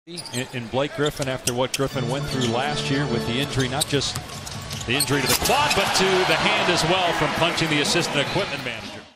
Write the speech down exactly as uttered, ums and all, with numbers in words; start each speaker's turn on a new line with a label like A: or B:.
A: In, in Blake Griffin, after what Griffin went through last year with the injury, not just the injury to the quad, but to the hand as well from punching the assistant equipment manager.